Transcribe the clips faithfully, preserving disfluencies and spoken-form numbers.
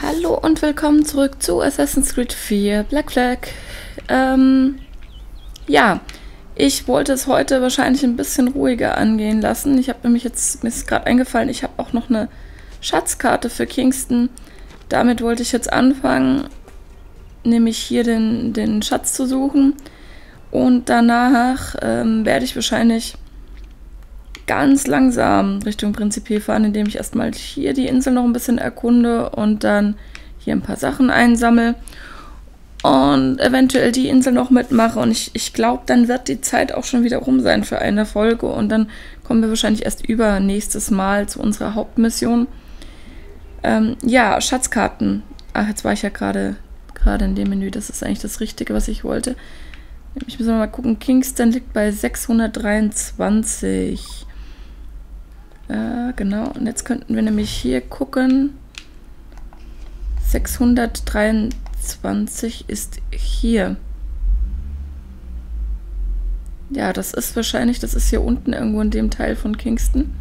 Hallo und willkommen zurück zu Assassin's Creed vier Black Flag. Ähm, ja, ich wollte es heute wahrscheinlich ein bisschen ruhiger angehen lassen. Ich habe nämlich jetzt, mir ist gerade eingefallen, ich habe auch noch eine Schatzkarte für Kingston. Damit wollte ich jetzt anfangen, nämlich hier den, den Schatz zu suchen. Und danach ähm, werde ich wahrscheinlich ganz langsam Richtung Principe fahren, indem ich erstmal hier die Insel noch ein bisschen erkunde und dann hier ein paar Sachen einsammle und eventuell die Insel noch mitmache. Und ich, ich glaube, dann wird die Zeit auch schon wieder rum sein für eine Folge und dann kommen wir wahrscheinlich erst übernächstes Mal zu unserer Hauptmission. Ähm, ja, Schatzkarten. Ach, jetzt war ich ja gerade gerade in dem Menü. Das ist eigentlich das Richtige, was ich wollte. Ich muss mal gucken. Kingston liegt bei sechshundertdreiundzwanzig. Äh, genau. Und jetzt könnten wir nämlich hier gucken. sechshundertdreiundzwanzig ist hier. Ja, das ist wahrscheinlich, das ist hier unten irgendwo in dem Teil von Kingston.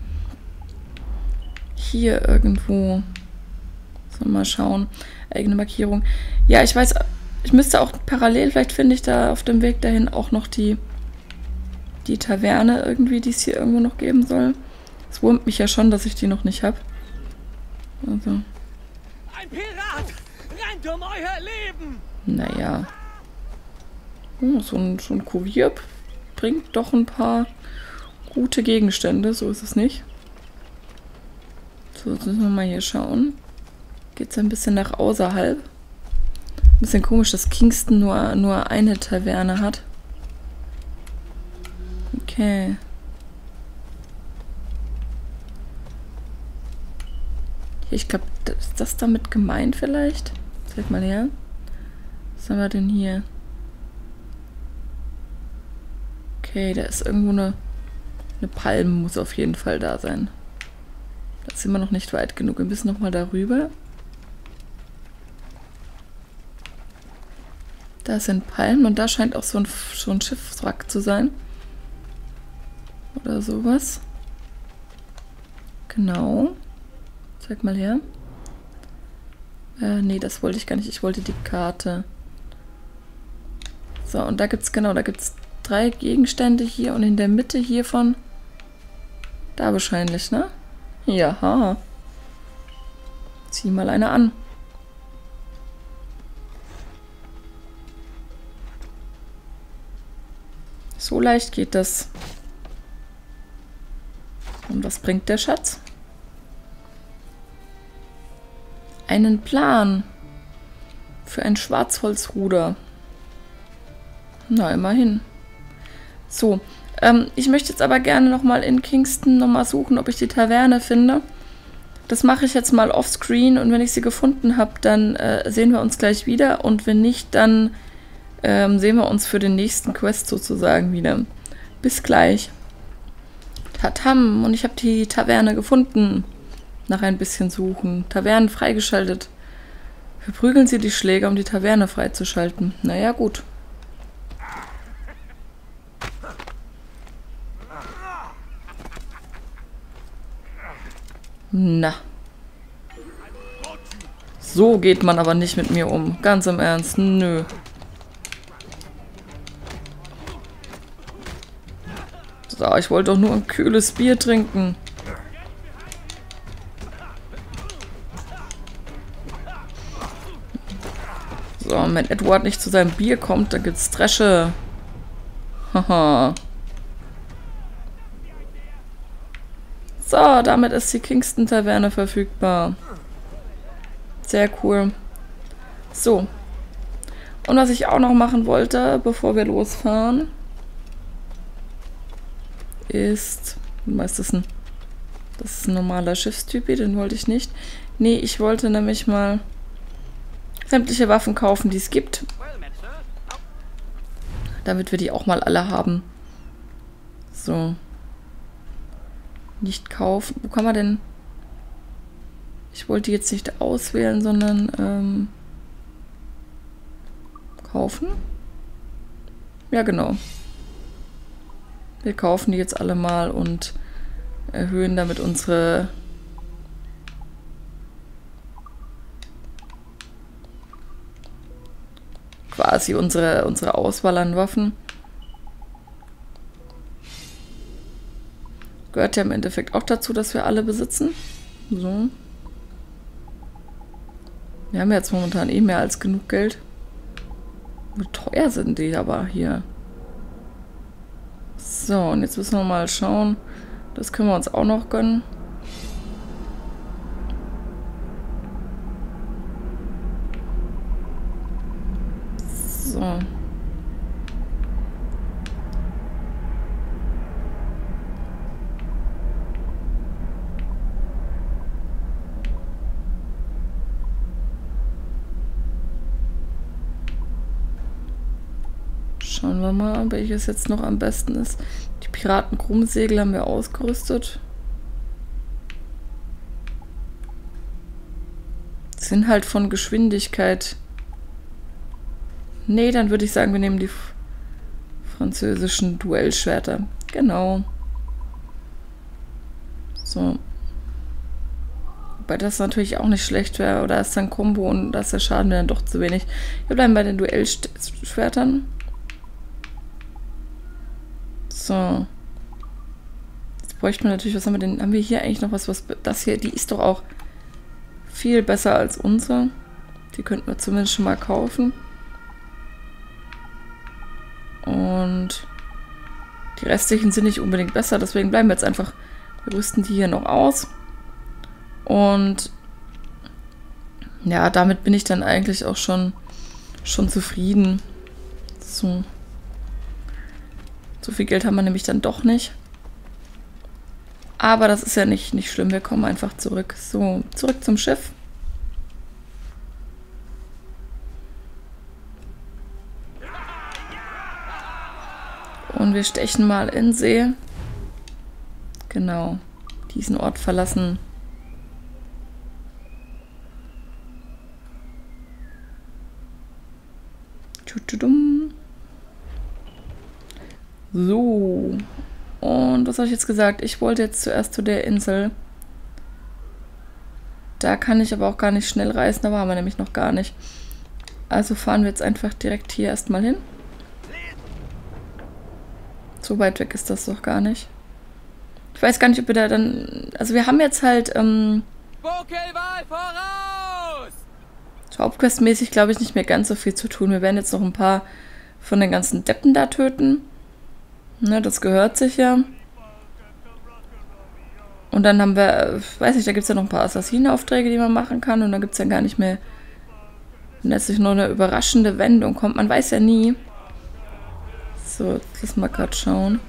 Hier irgendwo. So, mal schauen. Eigene Markierung. Ja, ich weiß, ich müsste auch parallel, vielleicht finde ich da auf dem Weg dahin auch noch die, die Taverne irgendwie, die es hier irgendwo noch geben soll. Es wurmt mich ja schon, dass ich die noch nicht habe. Also. Ein Pirat! Rennt um euer Leben! Naja. Oh, so, ein, so ein Kurier bringt doch ein paar gute Gegenstände, so ist es nicht. So, jetzt müssen wir mal hier schauen. Geht es ein bisschen nach außerhalb. Ein bisschen komisch, dass Kingston nur, nur eine Taverne hat. Okay. Ich glaube, ist das damit gemeint vielleicht? Zeig mal her. Was haben wir denn hier? Okay, da ist irgendwo eine, eine Palme, muss auf jeden Fall da sein. Da sind wir noch nicht weit genug. Wir müssen noch mal darüber. Da sind Palmen und da scheint auch so ein, so ein Schiffswrack zu sein. Oder sowas. Genau. Zeig mal her. Äh, nee, das wollte ich gar nicht. Ich wollte die Karte. So, und da gibt es, genau, da gibt es drei Gegenstände hier und in der Mitte hiervon. Da wahrscheinlich, ne? Ja. Zieh mal eine an. So leicht geht das. Und was bringt der Schatz? Einen Plan für ein Schwarzholzruder. Na, immerhin. So, ähm, ich möchte jetzt aber gerne nochmal in Kingston nochmal suchen, ob ich die Taverne finde. Das mache ich jetzt mal offscreen und wenn ich sie gefunden habe, dann äh, sehen wir uns gleich wieder und wenn nicht, dann ähm, sehen wir uns für den nächsten Quest sozusagen wieder. Bis gleich. Tatam, und ich habe die Taverne gefunden. Nach ein bisschen suchen. Tavernen freigeschaltet. Verprügeln Sie die Schläger, um die Taverne freizuschalten. Naja, gut. Na. So geht man aber nicht mit mir um. Ganz im Ernst. Nö. So, ich wollte doch nur ein kühles Bier trinken. So, und wenn Edward nicht zu seinem Bier kommt, dann gibt's Dresche. Haha. So, damit ist die Kingston-Taverne verfügbar. Sehr cool. So. Und was ich auch noch machen wollte, bevor wir losfahren, ist... Was ist das denn? Das ist ein normaler Schiffstypi, den wollte ich nicht. Nee, ich wollte nämlich mal sämtliche Waffen kaufen, die es gibt. Damit wir die auch mal alle haben. So. Nicht kaufen. Wo kann man denn... Ich wollte die jetzt nicht auswählen, sondern ähm, kaufen. Ja, genau. Wir kaufen die jetzt alle mal und erhöhen damit unsere quasi unsere, unsere Auswahl an Waffen. Gehört ja im Endeffekt auch dazu, dass wir alle besitzen. So. Wir haben jetzt momentan eh mehr als genug Geld. Wie teuer sind die aber hier. So, und jetzt müssen wir mal schauen. Das können wir uns auch noch gönnen. So. Schauen wir mal, welches jetzt noch am besten ist. Die Piraten-Krummsegel haben wir ausgerüstet. Sind halt von Geschwindigkeit. Nee, dann würde ich sagen, wir nehmen die französischen Duellschwerter. Genau. So. Wobei das natürlich auch nicht schlecht wäre. Oder ist dann Kombo und da ist der Schaden dann doch zu wenig. Wir bleiben bei den Duellschwertern. So. Jetzt bräuchten wir natürlich, was haben wir denn? Haben wir hier eigentlich noch was, was... Das hier, die ist doch auch viel besser als unsere. Die könnten wir zumindest schon mal kaufen. Und die restlichen sind nicht unbedingt besser, deswegen bleiben wir jetzt einfach... Wir rüsten die hier noch aus. Und ja, damit bin ich dann eigentlich auch schon, schon zufrieden. So. So viel Geld haben wir nämlich dann doch nicht. Aber das ist ja nicht, nicht schlimm. Wir kommen einfach zurück. So, zurück zum Schiff. Und wir stechen mal in See. Genau. Diesen Ort verlassen. Tschutschudum. So. Und was habe ich jetzt gesagt? Ich wollte jetzt zuerst zu der Insel. Da kann ich aber auch gar nicht schnell reisen. Da waren wir nämlich noch gar nicht. Also fahren wir jetzt einfach direkt hier erstmal hin. So weit weg ist das doch gar nicht. Ich weiß gar nicht, ob wir da dann... Also wir haben jetzt halt... Ähm, Hauptquest-mäßig, glaube ich, nicht mehr ganz so viel zu tun. Wir werden jetzt noch ein paar von den ganzen Deppen da töten. Ne, das gehört sich ja. Und dann haben wir, weiß nicht, da gibt es ja noch ein paar Assassinenaufträge, die man machen kann. Und dann gibt es ja gar nicht mehr, wenn letztlich noch eine überraschende Wendung kommt. Man weiß ja nie. So, lass mal gerade schauen.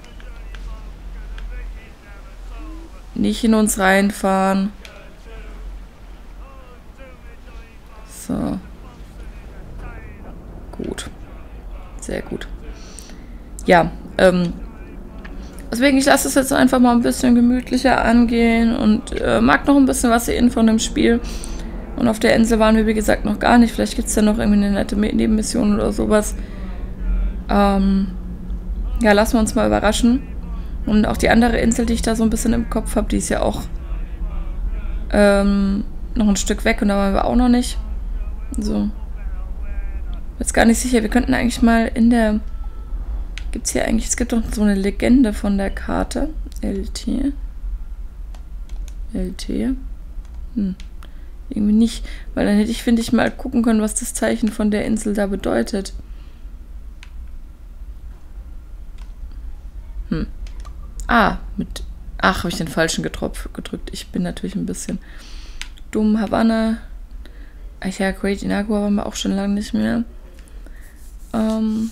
Nicht in uns reinfahren. So. Gut. Sehr gut. Ja, ähm, deswegen, ich lasse es jetzt einfach mal ein bisschen gemütlicher angehen und äh, mag noch ein bisschen was sehen von dem Spiel. Und auf der Insel waren wir, wie gesagt, noch gar nicht. Vielleicht gibt es ja noch irgendwie eine nette Nebenmission oder sowas. Ähm, ja, lassen wir uns mal überraschen. Und auch die andere Insel, die ich da so ein bisschen im Kopf habe, die ist ja auch ähm, noch ein Stück weg und da waren wir auch noch nicht. So. Jetzt gar nicht sicher, wir könnten eigentlich mal in der... Gibt es hier eigentlich... Es gibt doch so eine Legende von der Karte. L T. L T. Hm. Irgendwie nicht. Weil dann hätte ich, finde ich, mal gucken können, was das Zeichen von der Insel da bedeutet. Hm. Ah, mit... Ach, habe ich den falschen Getropf gedrückt. Ich bin natürlich ein bisschen dumm. Havanna. Ach ja, Great Inagua waren wir auch schon lange nicht mehr. Ähm...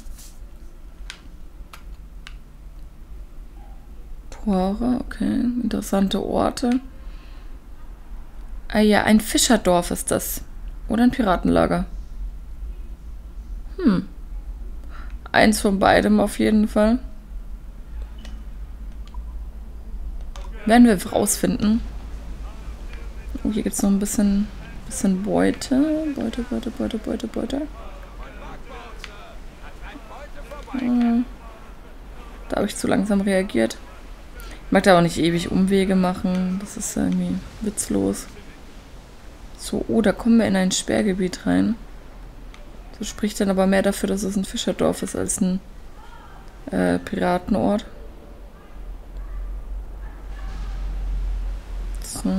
Tore, okay. Interessante Orte. Ah ja, ein Fischerdorf ist das. Oder ein Piratenlager. Hm. Eins von beidem auf jeden Fall. Werden wir rausfinden. Oh, hier gibt es noch ein bisschen, bisschen Beute. Beute, Beute, Beute, Beute, Beute. Hm. Da habe ich zu langsam reagiert. Ich mag da auch nicht ewig Umwege machen. Das ist irgendwie witzlos. So, oh, da kommen wir in ein Sperrgebiet rein. Das spricht dann aber mehr dafür, dass es ein Fischerdorf ist, als ein äh, Piratenort. So.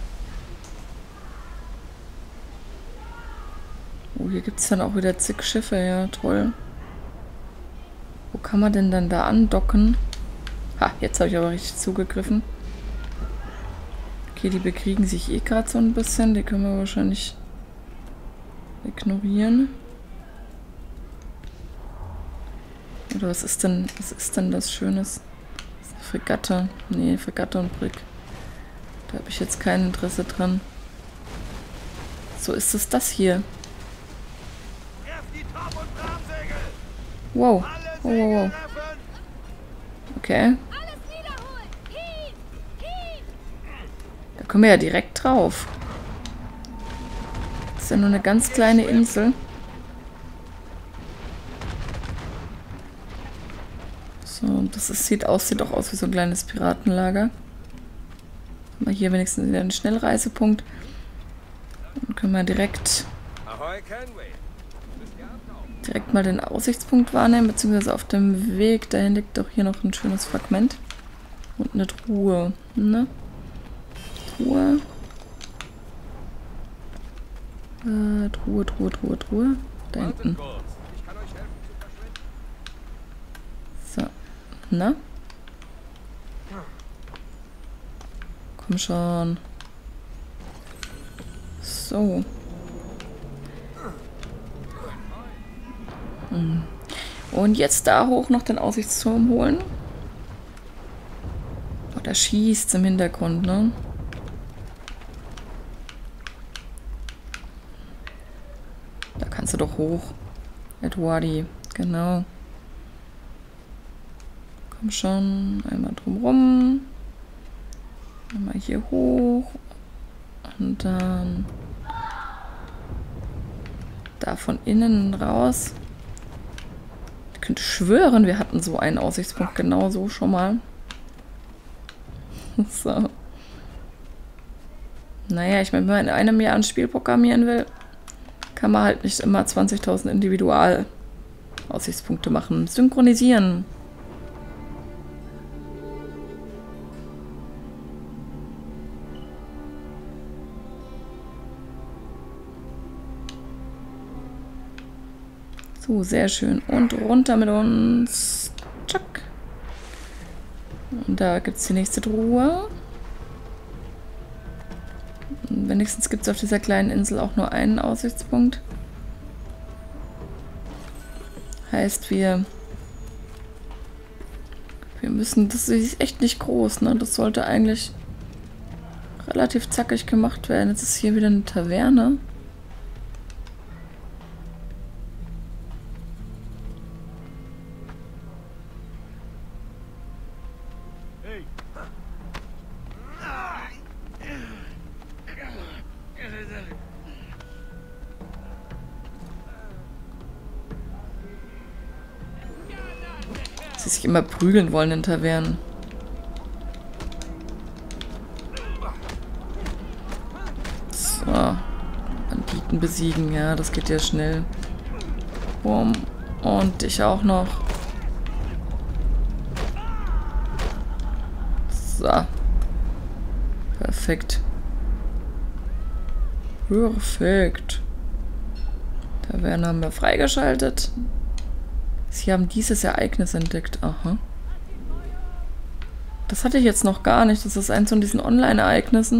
Oh, hier gibt es dann auch wieder zig Schiffe, ja, toll. Wo kann man denn dann da andocken? Ha, jetzt habe ich aber richtig zugegriffen. Okay, die bekriegen sich eh gerade so ein bisschen. Die können wir wahrscheinlich ignorieren. Oder was ist denn, was ist denn das Schönes? Das ist eine Fregatte. Nee, Fregatte und Brick. Da habe ich jetzt kein Interesse dran. So ist es das hier. Wow. Wow, wow, wow. Okay. Da kommen wir ja direkt drauf. Das ist ja nur eine ganz kleine Insel. So, das ist, sieht aus, sieht auch aus wie so ein kleines Piratenlager. Haben wir hier wenigstens wieder einen Schnellreisepunkt. Dann können wir direkt direkt mal den Aussichtspunkt wahrnehmen, beziehungsweise auf dem Weg dahin liegt doch hier noch ein schönes Fragment. Und eine Truhe, ne? Truhe. Äh, Truhe, Truhe, Truhe, Truhe. Da hinten. So. Na? Komm schon. So. Hm. Und jetzt da hoch noch den Aussichtsturm holen. Oh, da schießt im Hintergrund, ne? Da kannst du doch hoch. Edwardi, genau. Komm schon, einmal drumrum. Einmal hier hoch. Und dann da von innen raus. Ich könnte schwören, wir hatten so einen Aussichtspunkt genau so schon mal. So. Naja, ich meine, wenn man in einem Jahr ein Spiel programmieren will, kann man halt nicht immer zwanzigtausend Individual-Aussichtspunkte machen. Synchronisieren. So, sehr schön. Und runter mit uns. Tschack. Und da gibt es die nächste Truhe. Und wenigstens gibt es auf dieser kleinen Insel auch nur einen Aussichtspunkt. Heißt, wir... Wir müssen... Das ist echt nicht groß, ne? Das sollte eigentlich relativ zackig gemacht werden. Jetzt ist hier wieder eine Taverne. Sie sich immer prügeln wollen in Tavernen. So. Banditen besiegen, ja, das geht ja schnell. Boom. Und dich auch noch. So. Perfekt. Perfekt. Taverne haben wir freigeschaltet. Sie haben dieses Ereignis entdeckt. Aha. Das hatte ich jetzt noch gar nicht. Das ist eins von diesen Online-Ereignissen.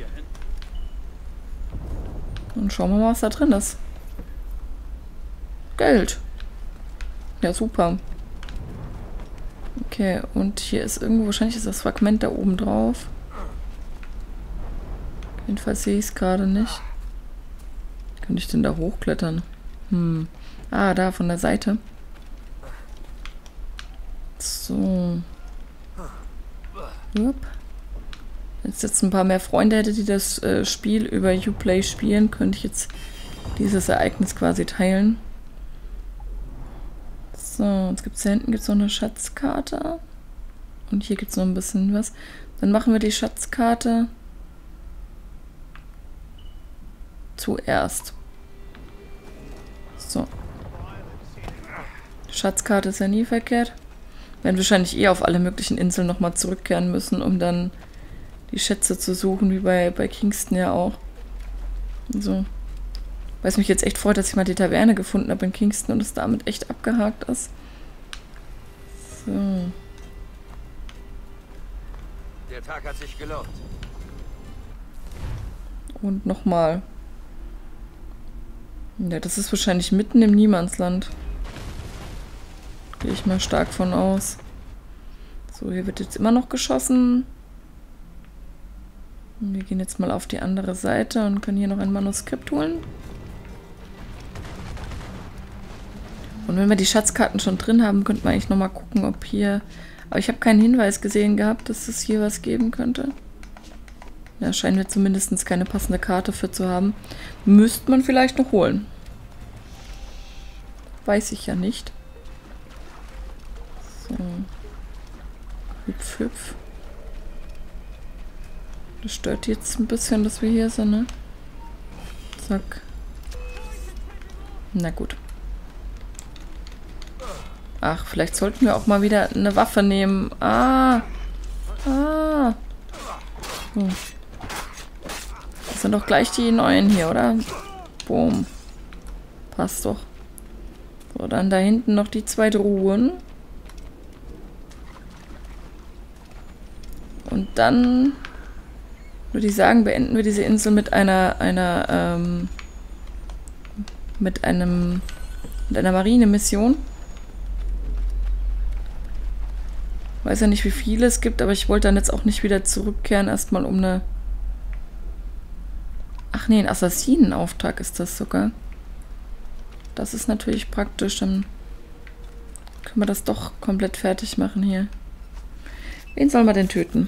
Und schauen wir mal, was da drin ist. Geld. Ja, super. Okay, und hier ist irgendwo, wahrscheinlich ist das Fragment da oben drauf. Jedenfalls sehe ich es gerade nicht. Könnte ich denn da hochklettern? Hm. Ah, da von der Seite. So. Upp. Wenn ich jetzt ein paar mehr Freunde hätte, die das äh, Spiel über Uplay spielen, könnte ich jetzt dieses Ereignis quasi teilen. So, jetzt gibt es da hinten gibt's noch eine Schatzkarte. Und hier gibt es noch ein bisschen was. Dann machen wir die Schatzkarte zuerst. So, Schatzkarte ist ja nie verkehrt. Wir werden wahrscheinlich eh auf alle möglichen Inseln nochmal zurückkehren müssen, um dann die Schätze zu suchen, wie bei, bei Kingston ja auch. Also, weil es mich jetzt echt freut, dass ich mal die Taverne gefunden habe in Kingston und es damit echt abgehakt ist. So. Der Tag hat sich gelohnt. Und nochmal. Ja, das ist wahrscheinlich mitten im Niemandsland. Gehe ich mal stark von aus. So, hier wird jetzt immer noch geschossen. Und wir gehen jetzt mal auf die andere Seite und können hier noch ein Manuskript holen. Und wenn wir die Schatzkarten schon drin haben, könnten wir eigentlich nochmal gucken, ob hier... Aber ich habe keinen Hinweis gesehen gehabt, dass es hier was geben könnte. Da scheinen wir zumindest keine passende Karte für zu haben. Müsste man vielleicht noch holen. Weiß ich ja nicht. So. Hüpf, hüpf. Das stört jetzt ein bisschen, dass wir hier sind, ne? Zack. Na gut. Ach, vielleicht sollten wir auch mal wieder eine Waffe nehmen. Ah. Ah. Hm. Das sind doch gleich die neuen hier, oder? Boom. Passt doch. So, dann da hinten noch die zwei Truhen. Und dann würde ich sagen, beenden wir diese Insel mit einer, einer, ähm, mit einem, mit einer Marine-Mission. Weiß ja nicht, wie viele es gibt, aber ich wollte dann jetzt auch nicht wieder zurückkehren, erstmal um eine... Ach nee, ein Assassinenauftrag ist das sogar. Das ist natürlich praktisch, dann können wir das doch komplett fertig machen hier. Wen soll man denn töten?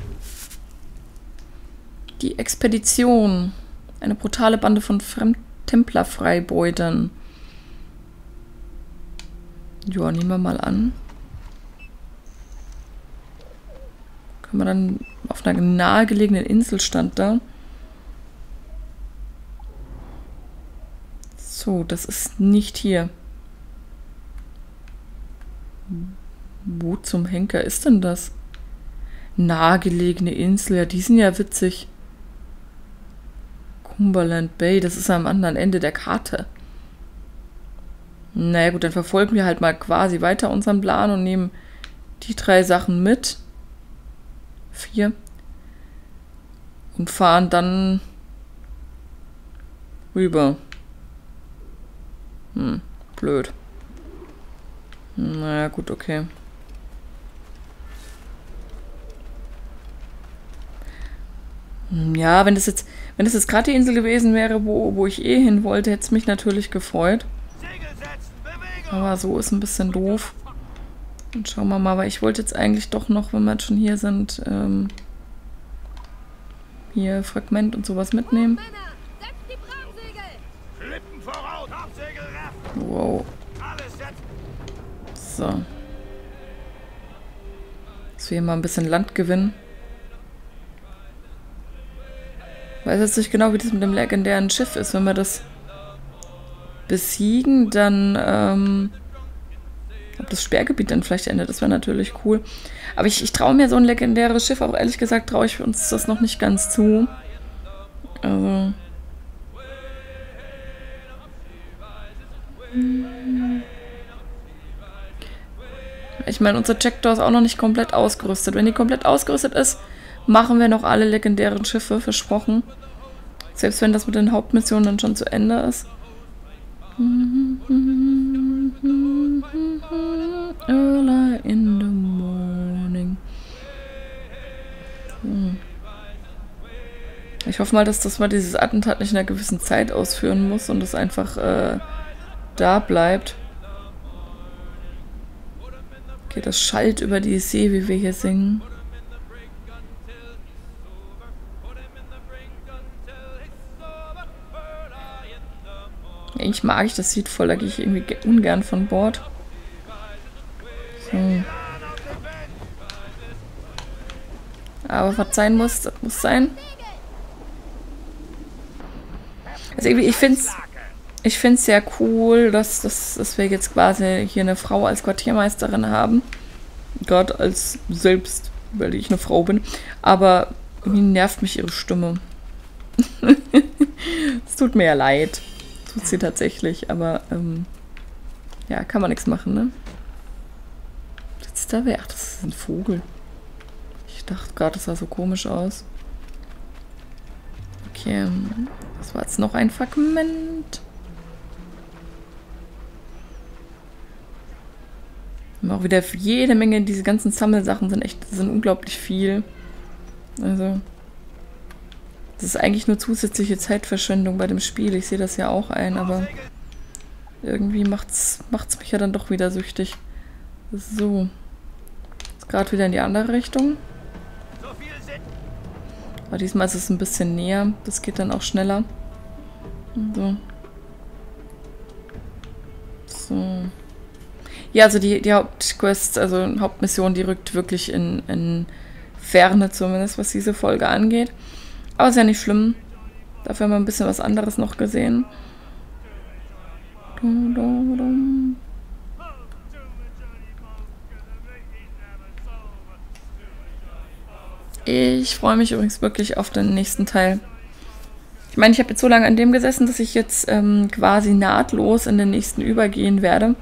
Die Expedition. Eine brutale Bande von Fremdtemplerfreibeutern. Ja, nehmen wir mal an. Können wir dann auf einer nahegelegenen Insel stand da. So, das ist nicht hier. Wo zum Henker ist denn das? Nahegelegene Insel, ja, die sind ja witzig. Cumberland Bay, das ist am anderen Ende der Karte. Naja gut, dann verfolgen wir halt mal quasi weiter unseren Plan und nehmen die drei Sachen mit. Vier. Und fahren dann rüber. Hm, blöd. Naja, gut, okay. Ja, wenn das jetzt, wenn das jetzt gerade die Insel gewesen wäre, wo, wo ich eh hin wollte, hätte es mich natürlich gefreut. Aber so ist ein bisschen doof. Und schauen wir mal, weil ich wollte jetzt eigentlich doch noch, wenn wir jetzt schon hier sind, ähm, hier Fragment und sowas mitnehmen. Wow. So. Dass wir hier mal ein bisschen Land gewinnen. Weiß jetzt nicht genau, wie das mit dem legendären Schiff ist. Wenn wir das besiegen, dann, ähm, ob das Sperrgebiet dann vielleicht endet, das wäre natürlich cool. Aber ich, ich traue mir so ein legendäres Schiff, auch ehrlich gesagt, traue ich uns das noch nicht ganz zu. Also. Ich meine, unser Checkdoor ist auch noch nicht komplett ausgerüstet. Wenn die komplett ausgerüstet ist, machen wir noch alle legendären Schiffe, versprochen. Selbst wenn das mit den Hauptmissionen dann schon zu Ende ist. Early in the morning. Hm. Ich hoffe mal, dass das mal dieses Attentat nicht in einer gewissen Zeit ausführen muss und es einfach äh, da bleibt. Okay, das schallt über die See, wie wir hier singen. Eigentlich mag ich das Lied voll, da gehe ich irgendwie ungern von Bord. So. Aber was sein muss, das muss sein. Also irgendwie, ich finde es Ich finde es sehr cool, dass, dass, dass wir jetzt quasi hier eine Frau als Quartiermeisterin haben. Gerade als selbst, weil ich eine Frau bin. Aber irgendwie nervt mich ihre Stimme. Es tut mir ja leid. Tut sie tatsächlich, aber ähm, ja, kann man nichts machen, ne? Sitzt da wer? Ach, das ist ein Vogel. Ich dachte gerade, das sah so komisch aus. Okay, das war jetzt noch ein Fragment. Auch wieder jede Menge, diese ganzen Sammelsachen sind echt, sind unglaublich viel. Also, das ist eigentlich nur zusätzliche Zeitverschwendung bei dem Spiel. Ich sehe das ja auch ein, aber irgendwie macht's, macht's mich ja dann doch wieder süchtig. So. Jetzt gerade wieder in die andere Richtung. Aber diesmal ist es ein bisschen näher. Das geht dann auch schneller. So. So. Ja, also die, die Hauptquest, also Hauptmission, die rückt wirklich in, in Ferne zumindest, was diese Folge angeht. Aber ist ja nicht schlimm. Dafür haben wir ein bisschen was anderes noch gesehen. Ich freue mich übrigens wirklich auf den nächsten Teil. Ich meine, ich habe jetzt so lange an dem gesessen, dass ich jetzt ähm, quasi nahtlos in den nächsten übergehen werde.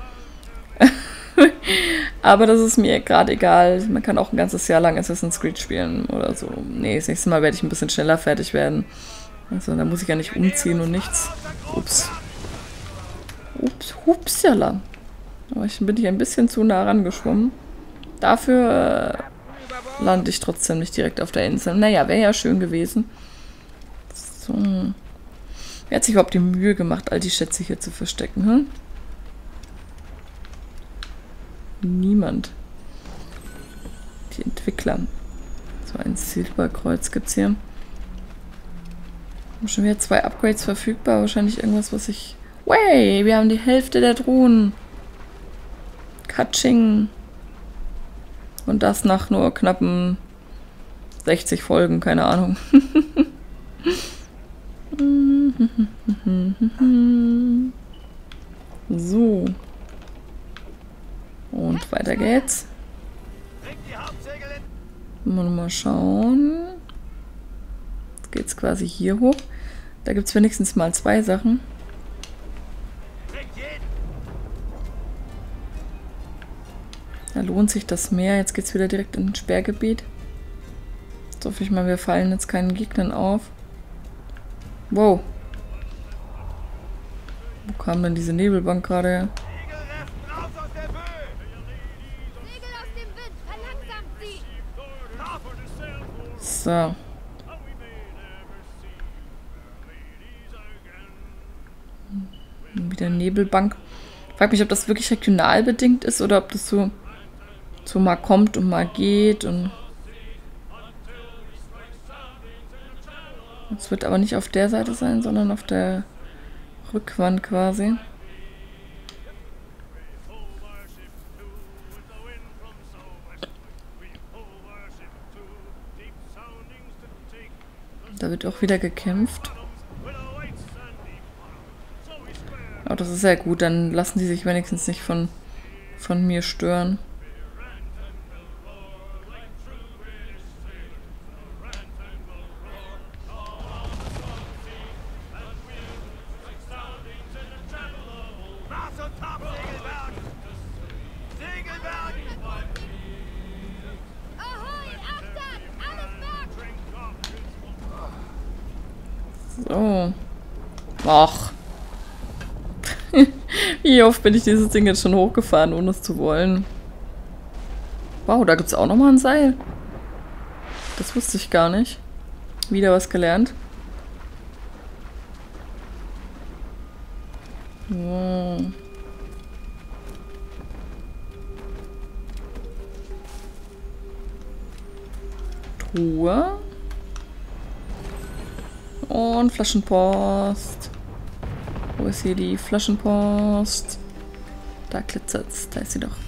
Aber das ist mir gerade egal. Man kann auch ein ganzes Jahr lang Assassin's Creed spielen oder so. Nee, das nächste Mal werde ich ein bisschen schneller fertig werden. Also da muss ich ja nicht umziehen und nichts. Ups. Ups, hupsala. Aber ich bin hier ein bisschen zu nah rangeschwommen. Dafür äh, lande ich trotzdem nicht direkt auf der Insel. Naja, wäre ja schön gewesen. So. Wer hat sich überhaupt die Mühe gemacht, all die Schätze hier zu verstecken, hm? Niemand. Die Entwickler. So ein Silberkreuz gibt es hier. Haben schon wieder zwei Upgrades verfügbar. Wahrscheinlich irgendwas, was ich... Way, wir haben die Hälfte der Drohnen. Katsching. Und das nach nur knappen sechzig Folgen, keine Ahnung. So. Und weiter geht's. Mal, mal schauen. Jetzt geht's quasi hier hoch. Da gibt es wenigstens mal zwei Sachen. Da lohnt sich das mehr. Jetzt geht's wieder direkt in ein Sperrgebiet. Jetzt hoffe ich mal, wir fallen jetzt keinen Gegnern auf. Wow. Wo kam denn diese Nebelbank gerade her? So. Wieder Nebelbank. Ich frage mich, ob das wirklich regional bedingt ist oder ob das so, so mal kommt und mal geht. Und es wird aber nicht auf der Seite sein, sondern auf der Rückwand quasi. Da wird auch wieder gekämpft. Aber das ist ja gut, dann lassen die sich wenigstens nicht von, von mir stören. So. Ach. Wie oft bin ich dieses Ding jetzt schon hochgefahren, ohne es zu wollen. Wow, da gibt es auch nochmal ein Seil. Das wusste ich gar nicht. Wieder was gelernt. So. Truhe. Und Flaschenpost. Wo ist hier die Flaschenpost? Da glitzert's. Da ist sie doch.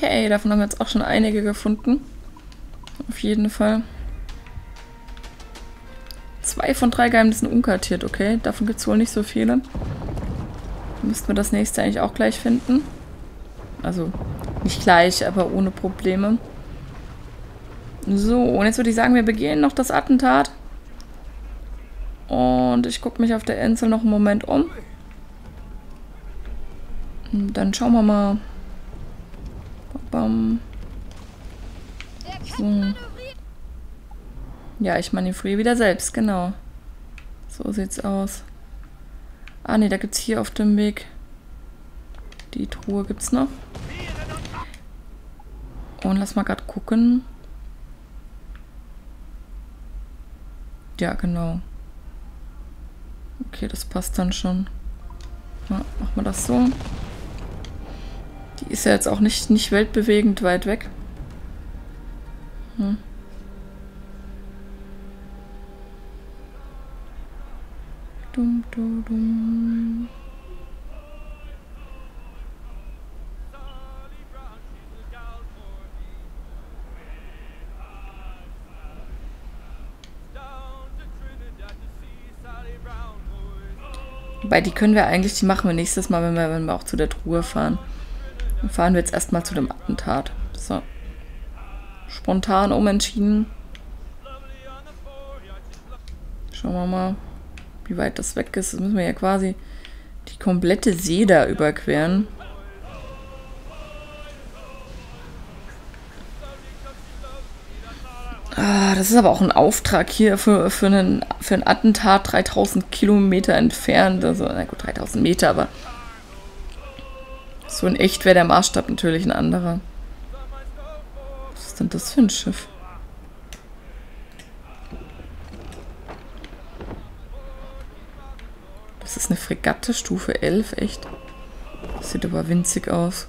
Okay, davon haben wir jetzt auch schon einige gefunden. Auf jeden Fall. Zwei von drei Geheimnissen unkartiert, okay. Davon gibt es wohl nicht so viele. Dann müssten wir das nächste eigentlich auch gleich finden. Also, nicht gleich, aber ohne Probleme. So, und jetzt würde ich sagen, wir begehen noch das Attentat. Und ich gucke mich auf der Insel noch einen Moment um. Und dann schauen wir mal. Bam. So. Ja, ich manövriere wieder selbst, genau. So sieht's aus. Ah, ne, da gibt's hier auf dem Weg. Die Truhe gibt's noch. Und lass mal gerade gucken. Ja, genau. Okay, das passt dann schon. Ja, machen wir das so. Die ist ja jetzt auch nicht, nicht weltbewegend weit weg. Hm. Dum, dum, dum. Wobei, die können wir eigentlich, die machen wir nächstes Mal, wenn wir, wenn wir auch zu der Truhe fahren. Dann fahren wir jetzt erstmal zu dem Attentat. So. Spontan umentschieden. Schauen wir mal, wie weit das weg ist. Das müssen wir ja quasi die komplette See da überqueren. Ah, das ist aber auch ein Auftrag hier für, für, einen, für ein Attentat dreitausend Kilometer entfernt. Also, na gut, dreitausend Meter, aber so in echt wäre der Maßstab natürlich ein anderer. Was ist denn das für ein Schiff? Das ist eine Fregatte, Stufe elf, echt? Das sieht aber winzig aus.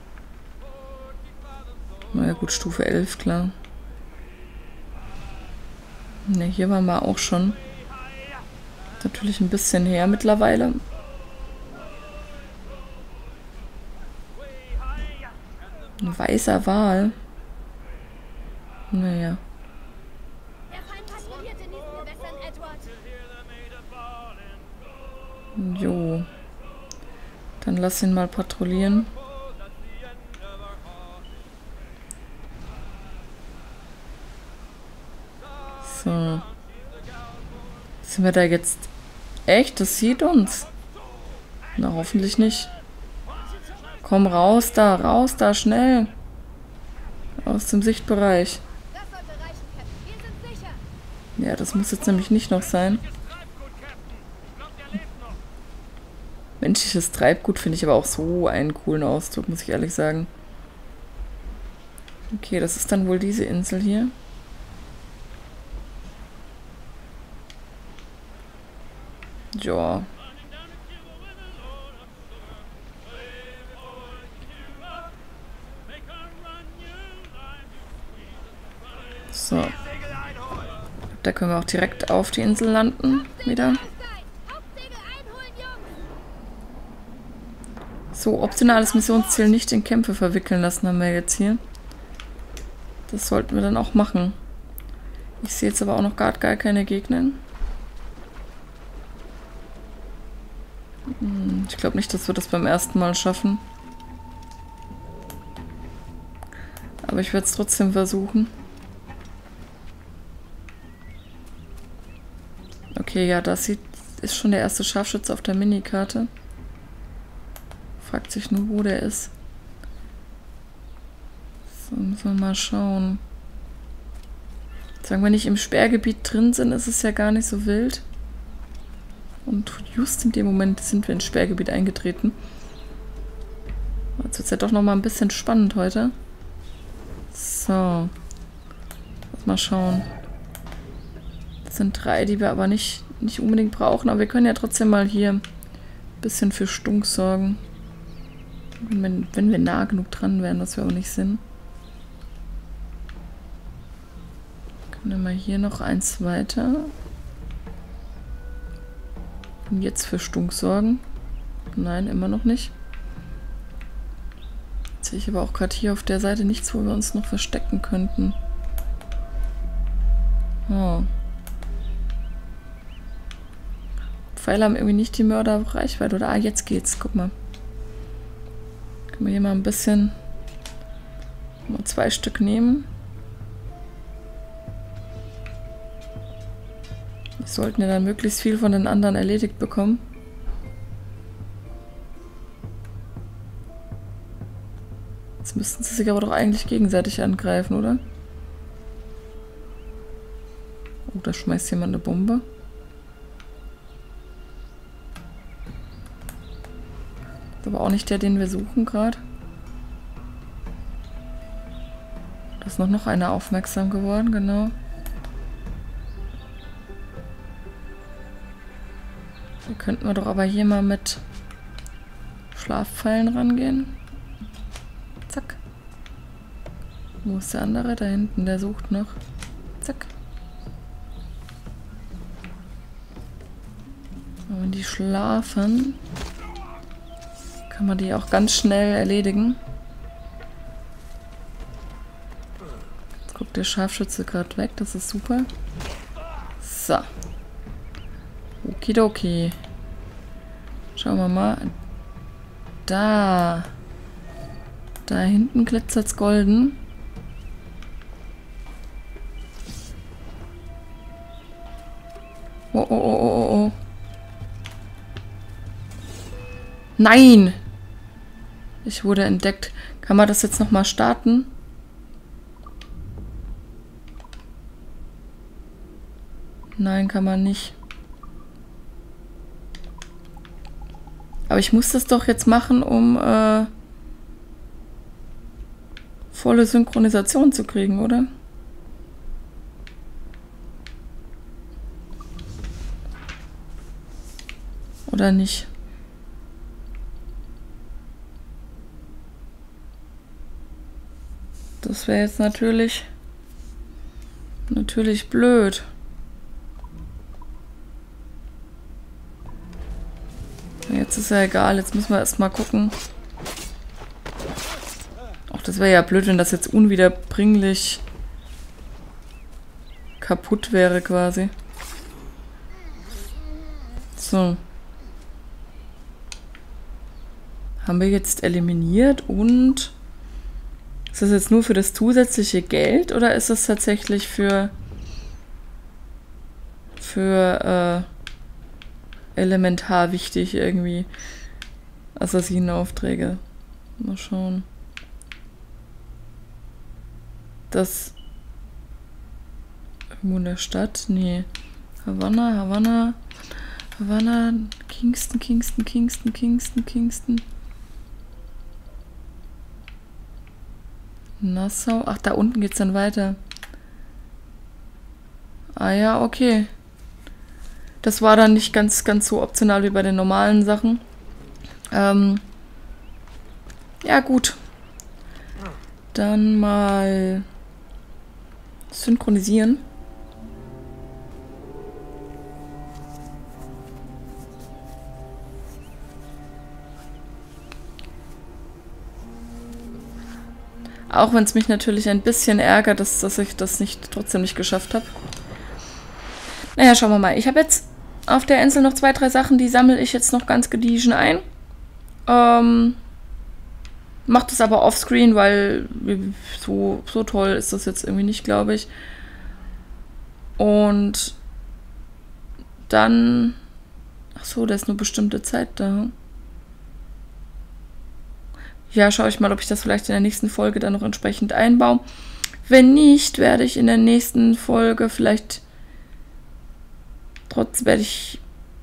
Na ja, gut, Stufe elf, klar. Ne, hier waren wir auch schon. Natürlich ein bisschen her mittlerweile. Ein weißer Wal. Naja. Der Feind patrouilliert in diesen Gewässern, Edward. Jo. Dann lass ihn mal patrouillieren. So. Sind wir da jetzt... Echt? Das sieht uns. Na, hoffentlich nicht. Komm raus da, raus da, schnell. Aus dem Sichtbereich. Das sollte reichen, Captain. Wir sind sicher. Ja, das muss jetzt nämlich nicht noch sein. Menschliches Treibgut finde ich aber auch so einen coolen Ausdruck, muss ich ehrlich sagen. Okay, das ist dann wohl diese Insel hier. Ja. So. Da können wir auch direkt auf die Insel landen. Wieder. So, optionales Missionsziel nicht in Kämpfe verwickeln lassen haben wir jetzt hier. Das sollten wir dann auch machen. Ich sehe jetzt aber auch noch gar, gar keine Gegner. Ich glaube nicht, dass wir das beim ersten Mal schaffen. Aber ich werde es trotzdem versuchen. Okay, ja, das sieht, ist schon der erste Scharfschütze auf der Minikarte. Fragt sich nur, wo der ist. So, müssen wir mal schauen. Sagen wir nicht im Sperrgebiet drin sind, ist es ja gar nicht so wild. Und just in dem Moment sind wir ins Sperrgebiet eingetreten. Jetzt wird es ja doch nochmal ein bisschen spannend heute. So. Mal schauen. Das sind drei, die wir aber nicht, nicht unbedingt brauchen. Aber wir können ja trotzdem mal hier ein bisschen für Stunk sorgen. Wenn, wenn wir nah genug dran wären, was wir auch nicht sind. Können wir mal hier noch eins weiter. Und jetzt für Stunk sorgen. Nein, immer noch nicht. Jetzt sehe ich aber auch gerade hier auf der Seite nichts, wo wir uns noch verstecken könnten. Oh. Pfeile haben irgendwie nicht die Mörderreichweite. Oder ah, jetzt geht's. Guck mal. Können wir hier mal ein bisschen mal zwei Stück nehmen. Wir sollten ja dann möglichst viel von den anderen erledigt bekommen. Jetzt müssten sie sich aber doch eigentlich gegenseitig angreifen, oder? Oh, da schmeißt jemand eine Bombe. Das ist aber auch nicht der, den wir suchen gerade. Da ist noch, noch einer aufmerksam geworden, genau. Da könnten wir doch aber hier mal mit Schlafpfeilen rangehen. Zack. Wo ist der andere? Da hinten, der sucht noch. Zack. Und wenn die schlafen, kann man die auch ganz schnell erledigen. Jetzt guckt der Scharfschütze gerade weg, das ist super. So. Okidoki. Schauen wir mal. Da. Da hinten glitzert's golden. Oh, oh, oh, oh, oh. Nein! Ich wurde entdeckt. Kann man das jetzt nochmal starten? Nein, kann man nicht. Aber ich muss das doch jetzt machen, um äh, volle Synchronisation zu kriegen, oder? Oder nicht? Das wäre jetzt natürlich natürlich blöd. Jetzt ist ja egal, jetzt müssen wir erstmal gucken. Ach, das wäre ja blöd, wenn das jetzt unwiederbringlich kaputt wäre quasi. So. Haben wir jetzt eliminiert und ist das jetzt nur für das zusätzliche Geld oder ist das tatsächlich für für äh, elementar wichtig irgendwie? Assassinenaufträge. Mal schauen. Das irgendwo in der Stadt? Nee. Havanna, Havanna, Havanna, Kingston, Kingston, Kingston, Kingston, Kingston. Nassau. Ach, da unten geht's dann weiter. Ah ja, okay. Das war dann nicht ganz, ganz so optional wie bei den normalen Sachen. Ähm ja, gut. Dann mal synchronisieren. Auch wenn es mich natürlich ein bisschen ärgert, dass, dass ich das nicht trotzdem nicht geschafft habe. Naja, schauen wir mal. Ich habe jetzt auf der Insel noch zwei, drei Sachen, die sammle ich jetzt noch ganz gediegen ein. Ähm, Mache das aber offscreen, weil so, so toll ist das jetzt irgendwie nicht, glaube ich. Und dann... Ach so, da ist nur bestimmte Zeit da. Ja, schaue ich mal, ob ich das vielleicht in der nächsten Folge dann noch entsprechend einbaue. Wenn nicht, werde ich in der nächsten Folge vielleicht... Trotzdem werde ich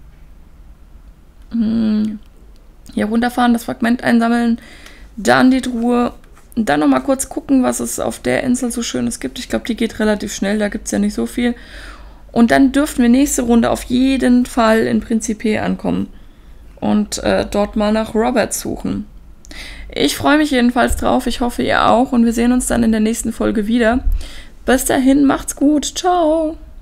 hm, hier runterfahren, das Fragment einsammeln, dann die Truhe, und dann nochmal kurz gucken, was es auf der Insel so Schönes gibt. Ich glaube, die geht relativ schnell, da gibt es ja nicht so viel. Und dann dürften wir nächste Runde auf jeden Fall in Principe ankommen und äh, dort mal nach Robert suchen. Ich freue mich jedenfalls drauf, ich hoffe ihr auch und wir sehen uns dann in der nächsten Folge wieder. Bis dahin, macht's gut, ciao!